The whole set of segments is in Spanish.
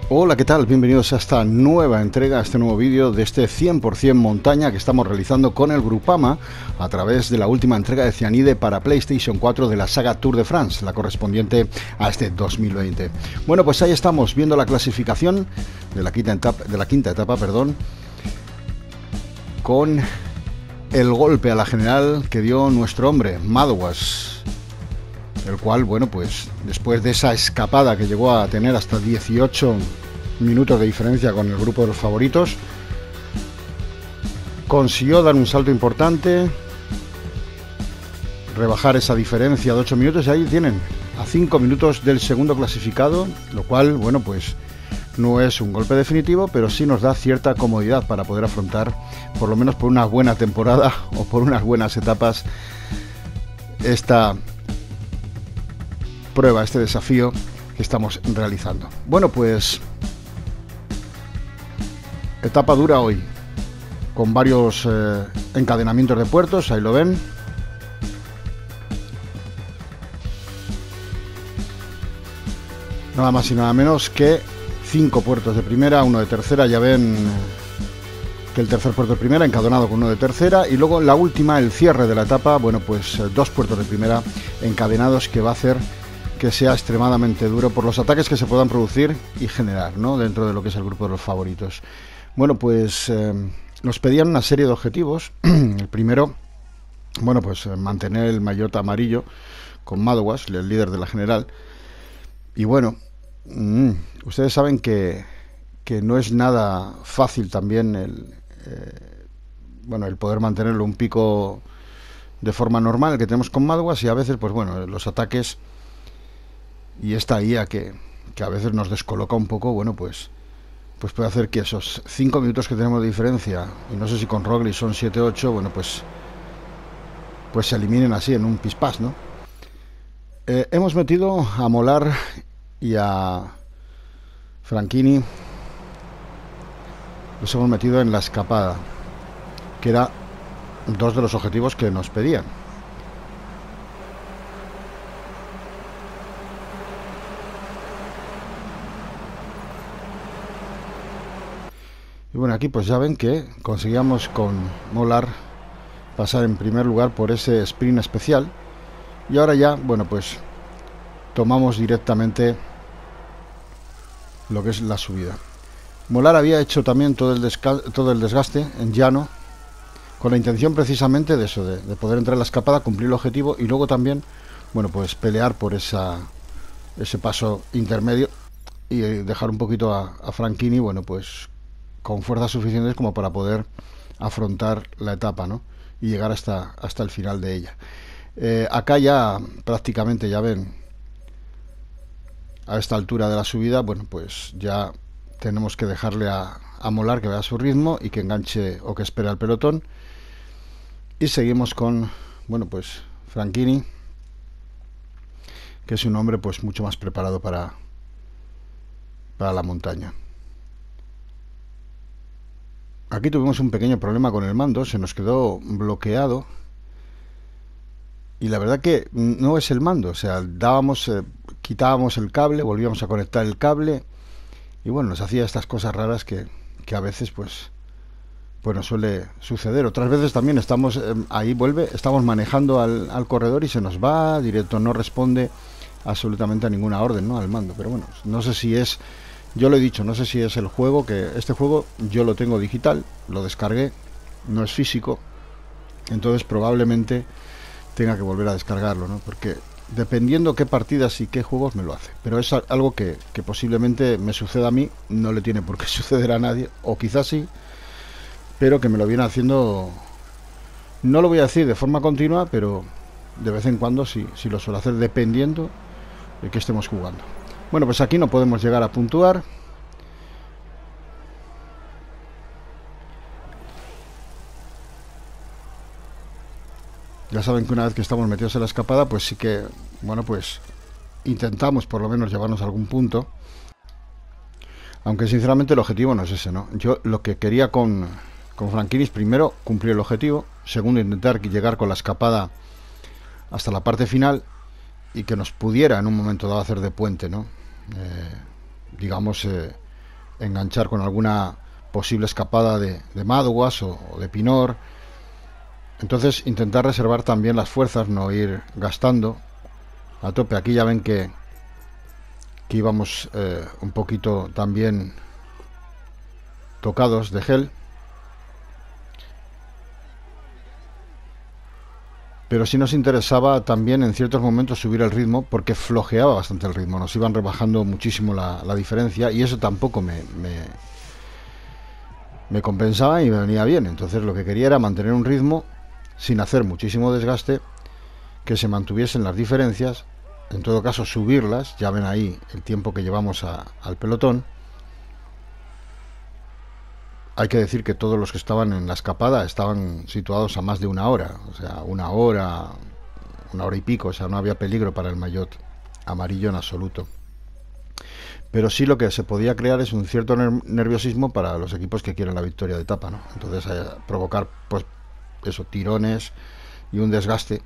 Hola, ¿qué tal? Bienvenidos a esta nueva entrega, a este nuevo vídeo de este 100% montaña que estamos realizando con el Groupama a través de la última entrega de Cyanide para PlayStation 4 de la saga Tour de France, la correspondiente a este 2020. Bueno, pues ahí estamos viendo la clasificación de la quinta etapa, con el golpe a la general que dio nuestro hombre, Madouas, el cual, bueno, pues después de esa escapada que llegó a tener hasta 18 minutos de diferencia con el grupo de los favoritos, consiguió dar un salto importante, rebajar esa diferencia de 8 minutos y ahí tienen, a 5 minutos del segundo clasificado, lo cual, bueno, pues no es un golpe definitivo, pero sí nos da cierta comodidad para poder afrontar, por lo menos por una buena temporada o por unas buenas etapas, esta prueba, este desafío que estamos realizando. Bueno, pues etapa dura hoy, con varios encadenamientos de puertos, ahí lo ven. Nada más y nada menos que 5 puertos de primera, 1 de tercera. Ya ven que el tercer puerto de primera encadenado con 1 de tercera, y luego en la última, el cierre de la etapa, bueno, pues 2 puertos de primera encadenados, que va a hacer que sea extremadamente duro por los ataques que se puedan producir y generar, ¿no?, dentro de lo que es el grupo de los favoritos. Bueno, pues nos pedían una serie de objetivos. El primero, bueno, pues mantener el maillot amarillo con Madouas, el líder de la general. Y bueno, ustedes saben que no es nada fácil también el poder mantenerlo un pico de forma normal que tenemos con Madouas, y a veces, pues bueno, los ataques y esta IA que a veces nos descoloca un poco, bueno, pues puede hacer que esos 5 minutos que tenemos de diferencia, y no sé si con Roglic son 7-8, bueno, pues se eliminen así en un pispás, ¿no? Hemos metido a Mollard y a Franchini, los hemos metido en la escapada, que era 2 de los objetivos que nos pedían. Y bueno, aquí pues ya ven que conseguíamos con Mollard pasar en primer lugar por ese sprint especial, y ahora ya, bueno, pues tomamos directamente lo que es la subida. Mollard había hecho también todo el desgaste en llano, con la intención precisamente de eso, de poder entrar en la escapada, cumplir el objetivo, y luego también, bueno, pues pelear por ese paso intermedio y dejar un poquito a Franchini, bueno, pues con fuerzas suficientes como para poder afrontar la etapa, ¿no?, y llegar hasta el final de ella. Acá ya prácticamente, ya ven, a esta altura de la subida, bueno, pues ya tenemos que dejarle a Mollard que vaya a su ritmo y que enganche o que espere al pelotón, y seguimos con, bueno, pues Franchini, que es un hombre pues mucho más preparado para la montaña. Aquí tuvimos un pequeño problema con el mando, se nos quedó bloqueado, y la verdad que no es el mando, o sea, quitábamos el cable, volvíamos a conectar el cable, y bueno, nos hacía estas cosas raras que a veces pues nos suele suceder. Otras veces también estamos estamos manejando al corredor y se nos va directo, no responde absolutamente a ninguna orden, ¿no?, al mando. Pero bueno, no sé si es, yo lo he dicho, no sé si es el juego, que este juego yo lo tengo digital, lo descargué, no es físico, entonces probablemente tenga que volver a descargarlo, ¿no?, porque dependiendo qué partidas y qué juegos me lo hace. Pero es algo que posiblemente me suceda a mí, no le tiene por qué suceder a nadie, o quizás sí, pero que me lo viene haciendo, no lo voy a decir de forma continua, pero de vez en cuando sí lo suelo hacer, dependiendo de qué estemos jugando. Bueno, pues aquí no podemos llegar a puntuar. Ya saben que una vez que estamos metidos en la escapada, pues sí que, bueno, pues intentamos por lo menos llevarnos a algún punto, aunque sinceramente el objetivo no es ese, ¿no? Yo lo que quería con Franchini es, primero, cumplir el objetivo, segundo, intentar llegar con la escapada hasta la parte final y que nos pudiera en un momento dado hacer de puente, ¿no? Digamos, enganchar con alguna posible escapada de Madowas o de Pinor. Entonces intentar reservar también las fuerzas, no ir gastando a tope. Aquí ya ven que íbamos un poquito también tocados de gel, pero sí nos interesaba también en ciertos momentos subir el ritmo, porque flojeaba bastante el ritmo, nos iban rebajando muchísimo la diferencia, y eso tampoco me compensaba y me venía bien. Entonces lo que quería era mantener un ritmo sin hacer muchísimo desgaste, que se mantuviesen las diferencias, en todo caso subirlas. Ya ven ahí el tiempo que llevamos al pelotón. Hay que decir que todos los que estaban en la escapada estaban situados a más de una hora, o sea, una hora y pico, o sea, no había peligro para el maillot amarillo en absoluto. Pero sí lo que se podía crear es un cierto nerviosismo para los equipos que quieren la victoria de etapa, ¿no? Entonces provocar, pues, eso, tirones y un desgaste,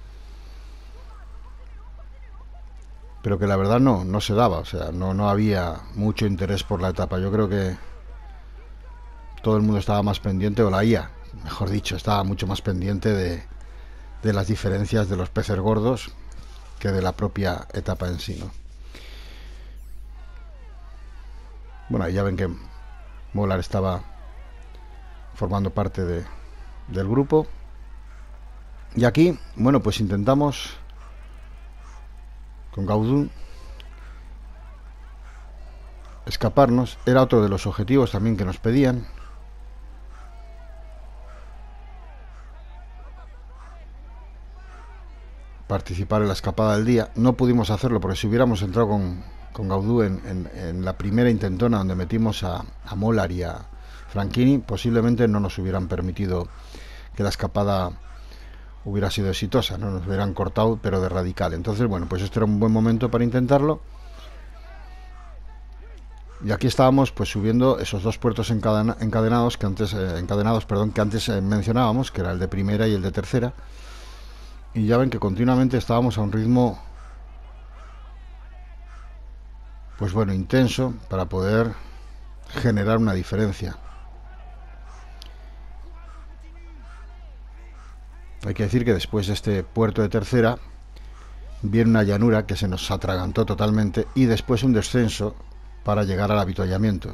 pero que la verdad no se daba, o sea, no había mucho interés por la etapa. Yo creo que todo el mundo estaba más pendiente, o la IA, mejor dicho, estaba mucho más pendiente de las diferencias de los peces gordos que de la propia etapa en sí, ¿no? Bueno, ya ven que Mollard estaba formando parte del grupo. Y aquí, bueno, pues intentamos con Gaudu escaparnos. Era otro de los objetivos también que nos pedían. Participar en la escapada del día. No pudimos hacerlo porque si hubiéramos entrado con Gaudu en la primera intentona, donde metimos a Mollard y a Franchini, posiblemente no nos hubieran permitido que la escapada hubiera sido exitosa, no nos hubieran cortado, pero de radical. Entonces, bueno, pues este era un buen momento para intentarlo. Y aquí estábamos pues subiendo esos dos puertos encadenados que antes mencionábamos, que era el de primera y el de tercera. Y ya ven que continuamente estábamos a un ritmo, pues bueno, intenso, para poder generar una diferencia. Hay que decir que después de este puerto de tercera viene una llanura que se nos atragantó totalmente, y después un descenso para llegar al avituallamiento.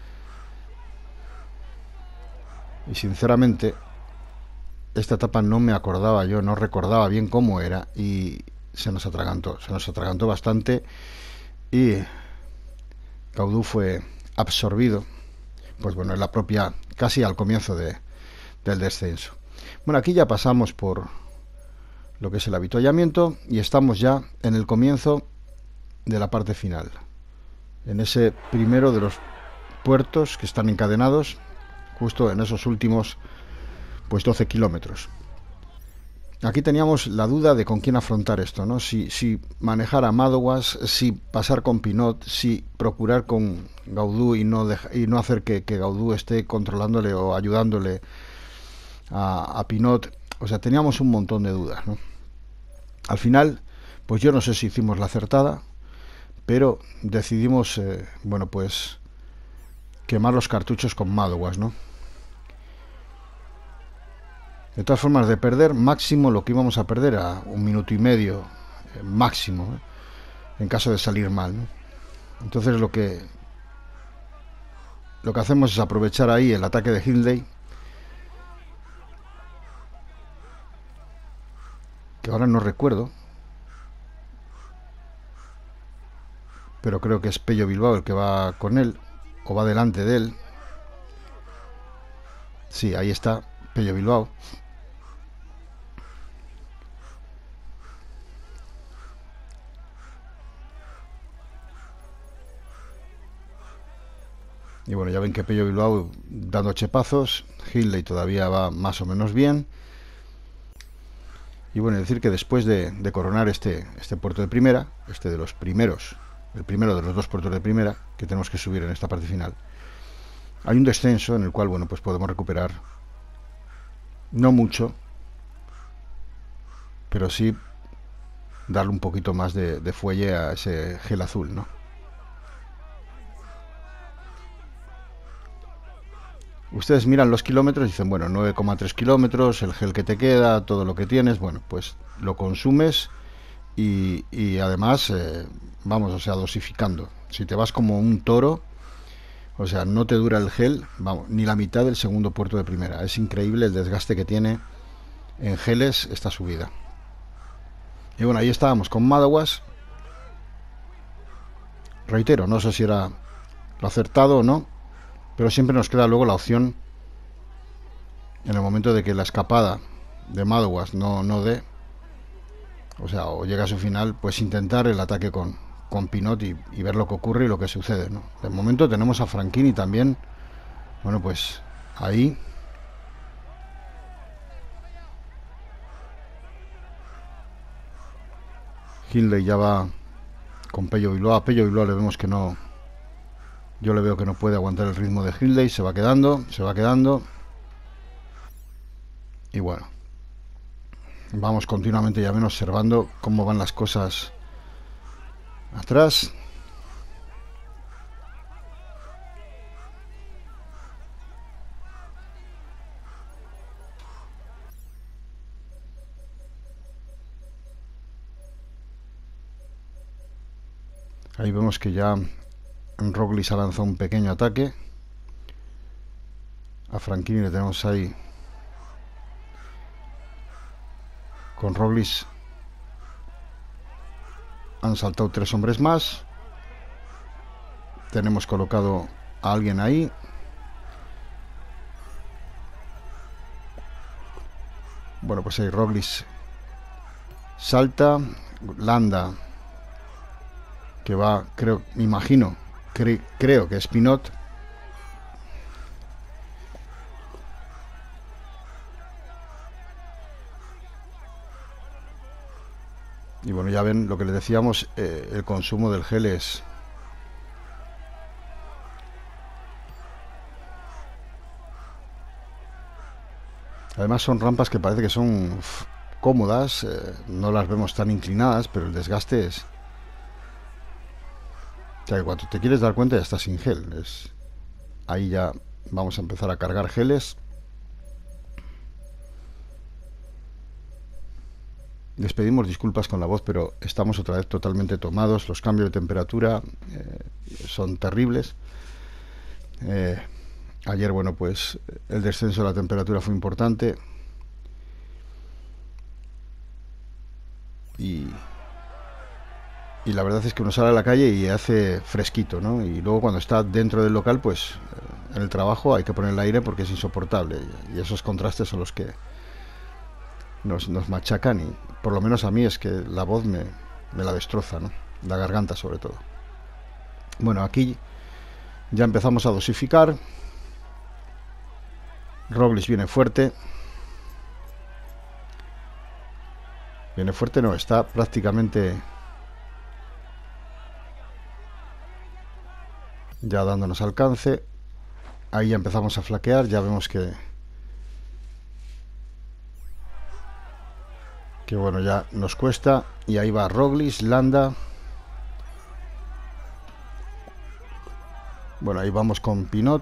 Y sinceramente esta etapa no me acordaba yo, no recordaba bien cómo era, y se nos atragantó bastante, y Gaudu fue absorbido, pues bueno, en la propia, casi al comienzo del descenso. Bueno, aquí ya pasamos por lo que es el avituallamiento y estamos ya en el comienzo de la parte final, en ese primero de los puertos que están encadenados, justo en esos últimos pues 12 kilómetros. Aquí teníamos la duda de con quién afrontar esto, ¿no? Si manejar a Madowas, si pasar con Pinot, si procurar con Gaudu y no hacer que Gaudu esté controlándole o ayudándole a Pinot. O sea, teníamos un montón de dudas, ¿no? Al final, pues yo no sé si hicimos la acertada, pero decidimos, bueno, pues quemar los cartuchos con Madowas, ¿no? De todas formas, de perder máximo lo que íbamos a perder a 1 minuto y medio máximo, en caso de salir mal, ¿no? Entonces lo que hacemos es aprovechar ahí el ataque de Hindley, que ahora no recuerdo, pero creo que es Pello Bilbao el que va con él, o va delante de él. Sí, ahí está Pello Bilbao. Y bueno, ya ven que Pello Bilbao dando chepazos, Hindley todavía va más o menos bien. Y bueno, decir que después de coronar este puerto de primera, de los primeros, el primero de los dos puertos de primera que tenemos que subir en esta parte final, hay un descenso en el cual, bueno, pues podemos recuperar, no mucho, pero sí darle un poquito más de fuelle a ese gel azul, ¿no? Ustedes miran los kilómetros y dicen, bueno, 9,3 kilómetros, el gel que te queda, todo lo que tienes, bueno, pues lo consumes y además, vamos, o sea, dosificando. Si te vas como un toro, o sea, no te dura el gel, vamos, ni la mitad del segundo puerto de primera. Es increíble el desgaste que tiene en geles esta subida. Y bueno, ahí estábamos con Madawas. Reitero, no sé si era lo acertado o no, pero siempre nos queda luego la opción, en el momento de que la escapada de Madawas no dé, o sea, o llega a su final, pues intentar el ataque con Pinot y ver lo que ocurre y lo que sucede, ¿no? De momento tenemos a Franchini también, bueno, pues ahí. Hindley ya va con Pello Bilbao. A Pello Bilbao le vemos que no, yo le veo que no puede aguantar el ritmo de Hindley, se va quedando. Y bueno, vamos continuamente ya menos observando cómo van las cosas atrás. Ahí vemos que ya Roglic ha lanzado un pequeño ataque. A Franchini le tenemos ahí con Roglic. Han saltado 3 hombres más. Tenemos colocado a alguien ahí. Bueno, pues ahí Roglic salta. Landa, que va, creo, me imagino, creo que es Pinot. Y bueno, ya ven lo que les decíamos, el consumo del gel es... Además son rampas que parece que son cómodas, no las vemos tan inclinadas, pero el desgaste es... O sea, que cuando te quieres dar cuenta ya está sin gel. Ahí ya vamos a empezar a cargar geles. Les pedimos disculpas con la voz, pero estamos otra vez totalmente tomados. Los cambios de temperatura son terribles. Ayer, bueno, pues el descenso de la temperatura fue importante. Y la verdad es que uno sale a la calle y hace fresquito, ¿no? Y luego cuando está dentro del local, pues en el trabajo hay que poner el aire porque es insoportable. Y esos contrastes son los que nos machacan, y por lo menos a mí es que la voz me la destroza, ¿no? La garganta sobre todo. Bueno, aquí ya empezamos a dosificar. Roglic viene fuerte. Viene fuerte, no, está prácticamente ya dándonos alcance. Ahí ya empezamos a flaquear, ya vemos que bueno, ya nos cuesta. Y ahí va Roglic, Landa. Bueno, ahí vamos con Pinot.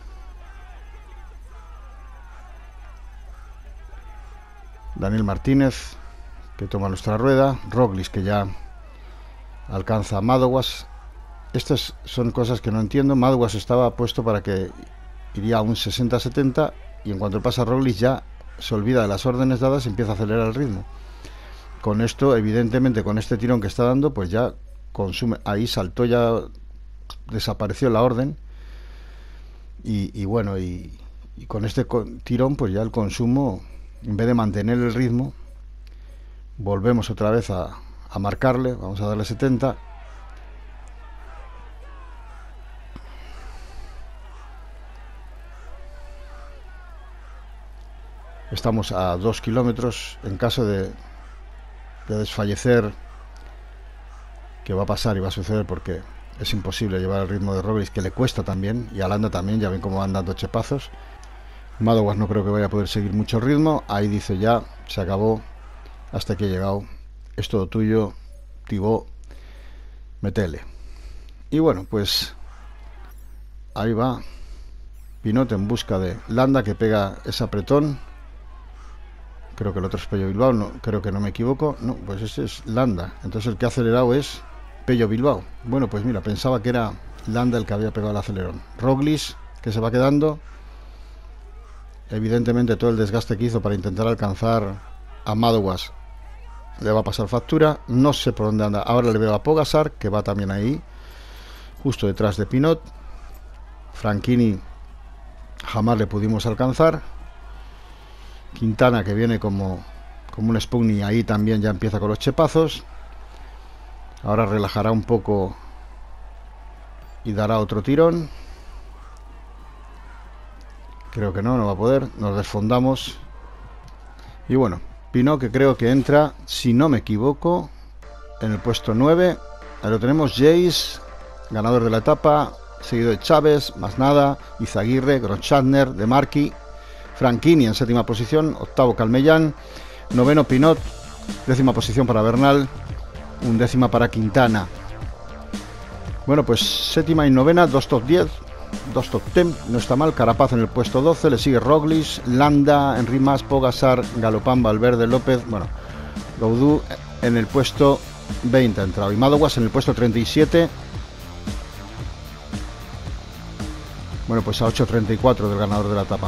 Daniel Martínez, que toma nuestra rueda. Roglic, que ya alcanza a Madawas. Estas son cosas que no entiendo. Madawas estaba puesto para que iría a un 60-70, y en cuanto pasa Roglic ya se olvida de las órdenes dadas y empieza a acelerar el ritmo. Con esto, evidentemente, con este tirón que está dando, pues ya consume. Ahí saltó, ya desapareció la orden. Y bueno, y con este tirón, pues ya el consumo, en vez de mantener el ritmo, volvemos otra vez a marcarle. Vamos a darle 70. Estamos a 2 kilómetros. En caso de desfallecer, que va a pasar y va a suceder porque es imposible llevar el ritmo de Roglic, que le cuesta también, y a Landa también, ya ven cómo van dando chepazos. Madawas no creo que vaya a poder seguir mucho ritmo. Ahí dice ya, se acabó, hasta aquí he llegado, es todo tuyo, Thibaut, metele. Y bueno, pues ahí va Pinot en busca de Landa, que pega ese apretón. Creo que el otro es Pello Bilbao, no, creo que no me equivoco. No, pues ese es Landa. Entonces el que ha acelerado es Pello Bilbao. Bueno, pues mira, pensaba que era Landa el que había pegado el acelerón. Roglic, que se va quedando. Evidentemente todo el desgaste que hizo para intentar alcanzar a Madouas le va a pasar factura. No sé por dónde anda. Ahora le veo a Pogačar, que va también ahí, justo detrás de Pinot. Franchini jamás le pudimos alcanzar. Quintana, que viene como un Spugni, ahí también ya empieza con los chepazos. Ahora relajará un poco y dará otro tirón. Creo que no va a poder. Nos desfondamos. Y bueno, Pinot, que creo que entra, si no me equivoco, en el puesto 9. Ahí lo tenemos, Jace, ganador de la etapa, seguido de Chávez, Masnada, Izaguirre, Grosschartner, De Marchi, Franchini en séptima posición, octavo Calmellán, noveno Pinot, décima posición para Bernal, undécima para Quintana. Bueno, pues séptima y novena, dos top 10, dos top 10, no está mal. Carapaz en el puesto 12, le sigue Roglic, Landa, Enric Mas, Pogačar, Galopán, Valverde, López, bueno, Gaudu en el puesto 20 ha entrado, y Madouas en el puesto 37. Bueno, pues a 8.34 del ganador de la etapa.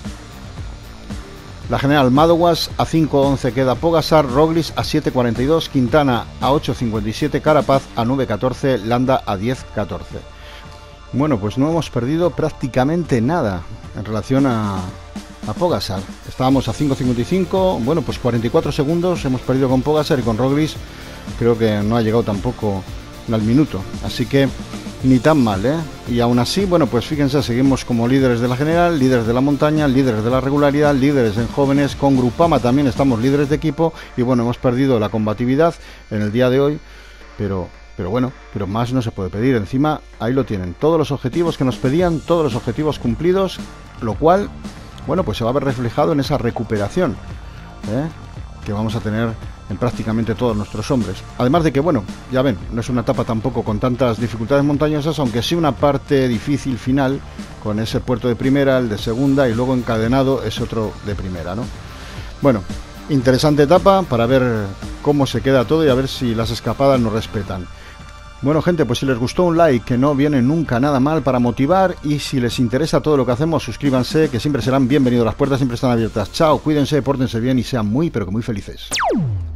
La general Madouas, a 5.11 queda Pogačar, Roglic a 7.42, Quintana a 8.57, Carapaz a 9.14, Landa a 10.14. Bueno, pues no hemos perdido prácticamente nada en relación a Pogačar. Estábamos a 5.55, bueno, pues 44 segundos hemos perdido con Pogačar, y con Roglic creo que no ha llegado tampoco al minuto. Así que ni tan mal, ¿eh? Y aún así, bueno, pues fíjense, seguimos como líderes de la general, líderes de la montaña, líderes de la regularidad, líderes en jóvenes. Con Grupama también estamos líderes de equipo. Y bueno, hemos perdido la combatividad en el día de hoy, pero bueno, pero más no se puede pedir. Encima, ahí lo tienen, todos los objetivos que nos pedían, todos los objetivos cumplidos, lo cual, bueno, pues se va a ver reflejado en esa recuperación, que vamos a tener en prácticamente todos nuestros hombres. Además de que, bueno, ya ven, no es una etapa tampoco con tantas dificultades montañosas, aunque sí una parte difícil final, con ese puerto de primera, el de segunda, y luego encadenado es otro de primera, ¿no? Bueno, interesante etapa para ver cómo se queda todo y a ver si las escapadas nos respetan. Bueno, gente, pues si les gustó, un like, que no viene nunca nada mal para motivar, y si les interesa todo lo que hacemos, suscríbanse, que siempre serán bienvenidos, las puertas siempre están abiertas. Chao, cuídense, pórtense bien y sean muy, pero que muy felices.